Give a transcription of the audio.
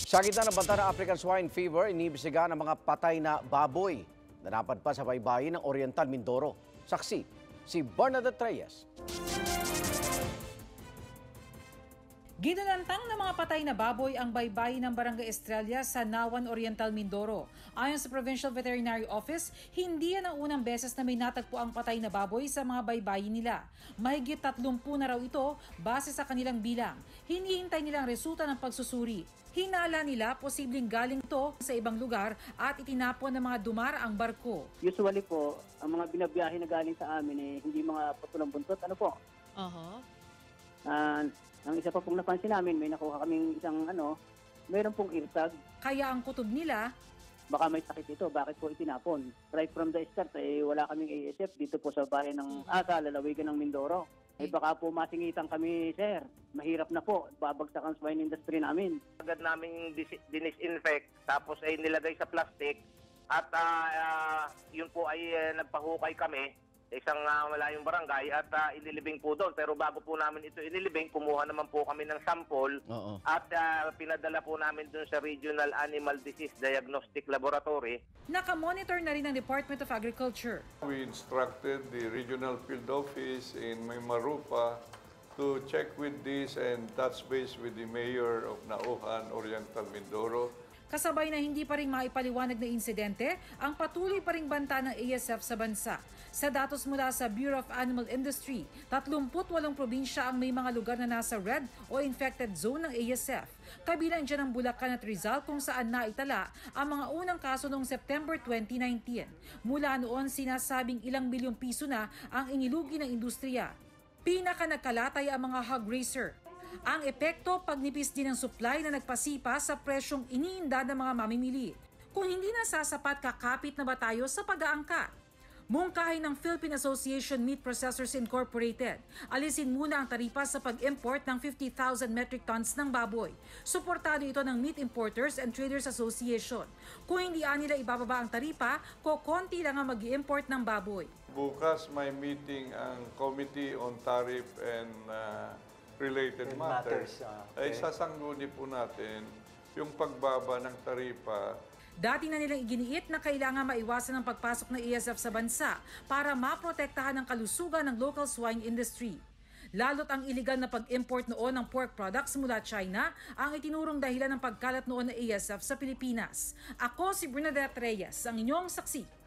Sa gitna ng banta ng African swine fever, iniimbestigahan ang mga patay na baboy na napadpa sa baybayin ng Oriental Mindoro. Saksi, si Bernadette Reyes. Ginalantang ng mga patay na baboy ang baybayin ng Barangay Estrella sa Nawan, Oriental Mindoro. Ayon sa Provincial Veterinary Office, hindi yan ang unang beses na may natagpo ang patay na baboy sa mga baybayin nila. Mahigit 30 na raw ito base sa kanilang bilang. Hinihintay nilang resulta ng pagsusuri. Hinala nila posibleng galing ito sa ibang lugar at itinapon ng mga dumaraang barko. Usually po, ang mga binabiyahe na galing sa amin hindi mga putulang buntot. Ano po? Ang isa pa pong napansin namin, may nakuha kaming isang mayroon pong irtag. Kaya ang kutob nila, baka may sakit ito, bakit po itinapon? Right from the start, wala kaming ASF dito po sa bayan ng lalawigan ng Mindoro. Baka po masingitan kami, sir. Mahirap na po, babagsak ang swine industry namin. Agad namin dinisinfect, tapos ay nilagay sa plastic at yun po ay nagpahukay kami isang malayong barangay at inilibing po doon. Pero bago po namin ito inilibing, kumuha naman po kami ng sample at pinadala po namin doon sa Regional Animal Disease Diagnostic Laboratory. Nakamonitor na rin ng Department of Agriculture. We instructed the Regional Field Office in Maymarupa to check with this and touch base with the Mayor of Nauhan, Oriental Mindoro. Kasabay na hindi pa rin maipaliwanag na insidente, ang patuloy pa ring banta ng ASF sa bansa. Sa datos mula sa Bureau of Animal Industry, 38 probinsya ang may mga lugar na nasa red o infected zone ng ASF. Kabilang dyan ang Bulacan at Rizal kung saan naitala ang mga unang kaso noong September 2019. Mula noon, sinasabing ilang bilyong piso na ang inilugi ng industriya. Pinaka nagkalatay ang mga hog raiser. Ang epekto, pagnipis din ng supply na nagpasipa sa presyong iniinda ng mga mamimili. Kung hindi na sasapat, kakapit na ba tayo sa pag-aangkat? Mungkahi ng Philippine Association Meat Processors Incorporated, alisin muna ang taripa sa pag-import ng 50,000 metric tons ng baboy. Suportado ito ng Meat Importers and Traders Association. Kung hindi nila ibababa ang taripa, kokonti lang ang mag-i-import ng baboy. Bukas may meeting ang Committee on Tariff and Related Matters. Ay sasangguni po natin yung pagbaba ng taripa. Dati na nilang iginiit na kailangan maiwasan ang pagpasok ng ASF sa bansa para maprotektahan ang kalusugan ng local swine industry. Lalo't ang iligal na pag-import noon ng pork products mula China ang itinurong dahilan ng pagkalat noon ng ASF sa Pilipinas. Ako si Bernadette Reyes, ang inyong saksi.